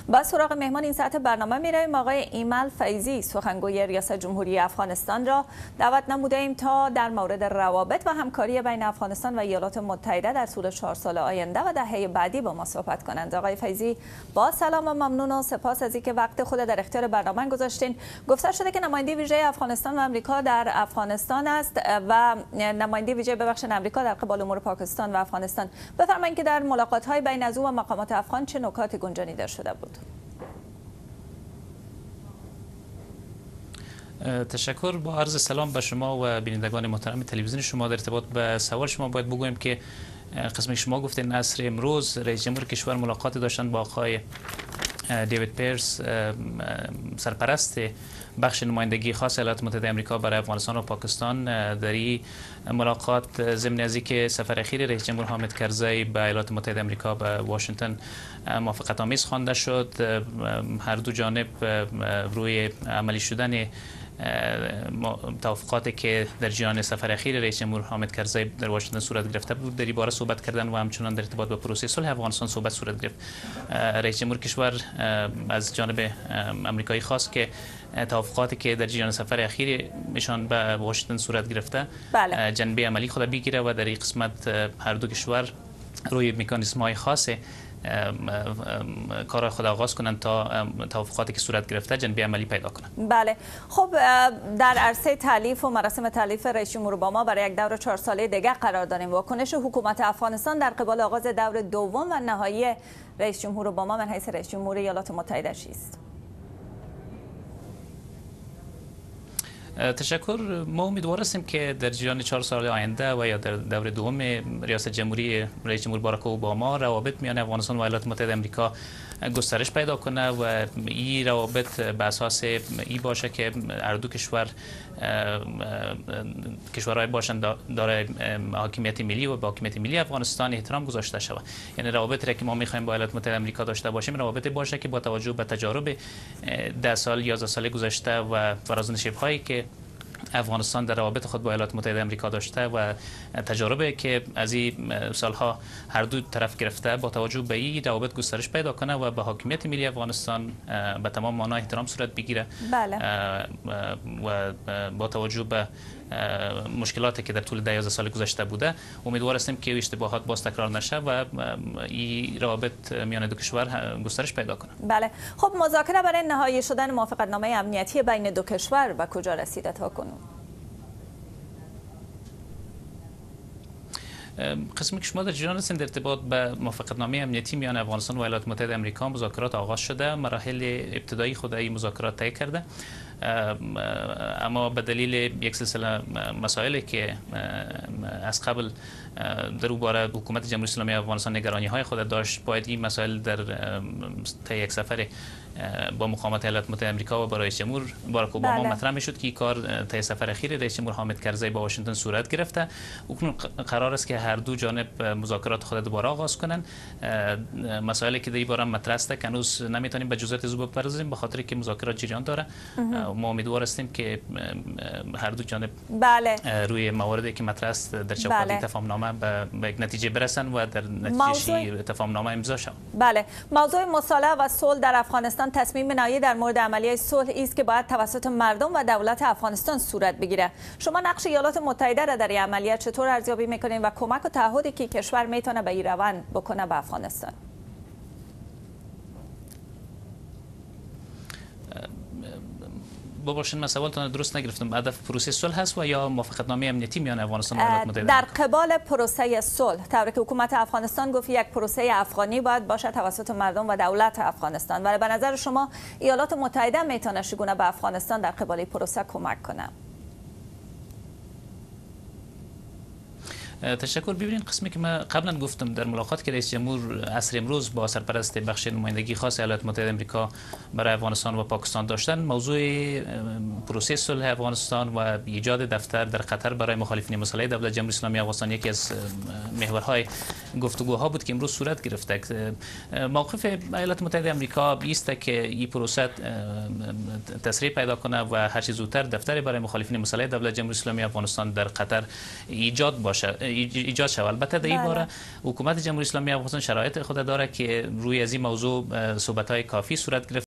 با سراغ مهمان این ساعت برنامه می‌رویم. آقای ایمل فیضی سخنگوی ریاست جمهوری افغانستان را دعوت نموده ایم تا در مورد روابط و همکاری بین افغانستان و ایالات متحده در طول 4 سال آینده و دهه بعدی با ما صحبت کنند. آقای فیضی با سلام و ممنون و سپاس از اینکه وقت خود در اختیار برنامه گذاشتین. گفته شده که نماینده ویژه افغانستان و آمریکا در افغانستان است و نماینده ویژه آمریکا در قبال امور پاکستان و افغانستان. بفرمایید که در ملاقات‌های بین از او و مقامات افغان چه نکات گنجانیده شده بود؟ تشکر. با عرض سلام به شما و بینندگان محترم تلویزیون شما. در ارتباط به سوال شما باید بگویم که قسمی شما گفتین عصر امروز رئیس جمهور کشور ملاقات داشتن با آقای دیوید پیرس، سرپرست بخش نمایندگی خاص ایالات متحده آمریکا برای افغانستان و پاکستان. در این ملاقات ضمن از اینکه سفر اخیر رئیس جمهور حامد کرزی به ایالات متحده آمریکا به واشنگتن موافقت آمیز خوانده شد، هر دو جانب روی عملی شدن توافقاتی که در جریان سفر اخیر رئیس جمهور حامد کرزی در واشنگتن صورت گرفته بود در این باره صحبت کردن و همچنان در ارتباط با پروسه صلح افغانستان صورت گرفت. رئیس جمهور کشور از جانب آمریکایی خواست که توافقاتی که در جریان سفر اخیر ایشان به واشنگتن صورت گرفته جنبه عملی خود بگیره و در این قسمت هر دو کشور روی مکانیزم های خاص کار خود آغاز کنند تا توافقاتی که صورت گرفته جنبه عملی پیدا کنند. بله، خب در عرصه تالیف و مراسم تالیف رئیس جمهور اوباما برای یک دور 4 ساله دیگر قرار داریم. واکنش حکومت افغانستان در قبال آغاز دور دوم و نهایی رئیس جمهور اوباما من حیث رئیس جمهور ایالات متحده چیست؟ تشکر. ما امیدوار هستیم که در جریان 4 سال آینده و یا در دور دوم ریاست جمهوری رئیس جمهور باراک اوباما روابط میان افغانستان و ایالات متحده آمریکا گسترش پیدا کنه و این روابط به اساس این باشه که هر دو کشورهای باشند دارای حاکمیت ملی و با حاکمیت ملی افغانستان احترام گذاشته شود. یعنی روابطی که ما میخوایم با ایالات متحده آمریکا داشته باشیم روابطی باشه که با توجه به تجارب 10 سال 11 سال گذشته و فرازنشیب‌هایی که افغانستان در روابط خود با ایالات متحده آمریکا داشته و تجاربی که از این سالها هر دو طرف گرفته با توجه به این روابط گسترش پیدا کنه و به حاکمیت ملی افغانستان به تمام معنا احترام صورت بگیره. بله. و با توجه به مشکلاتی که در طول 11 سال گذشته بوده امیدوار هستیم که اشتباهات باز تکرار نشه و این روابط میان دو کشور گسترش پیدا کنه. بله، خب مذاکره برای نهایی شدن موافقتنامه امنیتی بین دو کشور به کجا رسیده تا کنون؟ قسمی که شما در جریان هستید در ارتباط به موافقتنامه امنیتی میان افغانستان و ایالات متحده آمریکا مذاکرات آغاز شده. مراحل ابتدایی خود این مذاکرات طی کرده، اما به دلیل یک سلسله مسائلی که از قبل در او باره حکومت جمهوری اسلامی افغانستان نگرانی های خود داشت، باید این مسائل در طی یک سفر با مقامات ایالات متحده آمریکا و با رئیس جمهور باراک اوباما مطرح میشد که این کار طی سفر اخیر رئیس جمهور حامد کرزی با واشنگتن صورت گرفته. اکنون قرار است که هر دو جانب مذاکرات خود دوباره آغاز کنند. مسائلی که در این باره مطرح است که هنوز نمیتونیم به جزئیات او بپردازیم به خاطر که مذاکرات جریان داره. ما امیدوار هستیم که هر دو جانب روی مواردی که مطرح است در چوکات تفاهمنامه به یک نتیجه برسن و در نتیجه تفاهمنامه امضا شود. بله، موضوع مصالحه و صلح در افغانستان تصمیم نهایی در مورد عملیه صلح است که باید توسط مردم و دولت افغانستان صورت بگیره. شما نقش ایالات متحده را در این عملیه چطور ارزیابی میکنین و کمک و تعهدی که کشور میتونه به این روند بکنه به افغانستان؟ ببخشید من سوالتون درست نگرفتم. هدف پروسه صلح هست و یا موافقتنامه امنیتی میان افغانستان و ایالات متحده در قبال پروسه صلح؟ طوری که حکومت افغانستان گفت یک پروسه افغانی باید باشه توسط مردم و دولت افغانستان، ولی به نظر شما ایالات متحده میتونه چگونه به افغانستان در قبال پروسه کمک کنه؟ تشکر. ببینید قسمی که من قبلا گفتم در ملاقات که رئیس جمهور عصر امروز با سرپرست بخش نمایندگی خاص ایالات متحده آمریکا برای افغانستان و پاکستان داشتن، موضوع پروسه صلح افغانستان و ایجاد دفتر در قطر برای مخالفین مسلح دولت جمهوری اسلامی افغانستان یکی از محورهای گفتگوها بود که امروز صورت گرفته. موقف ایالات متحده آمریکا است که این پروسه تسریع پیدا کنه و هر چه زودتر دفتری برای مخالفین مسلح دولت جمهوری اسلامی افغانستان در قطر ایجاد باشه. ایجاد شود. البته در این باره حکومت جمهوری اسلامی افغانستان شرایط خود داره که روی از این موضوع صحبت‌های کافی صورت گرفت.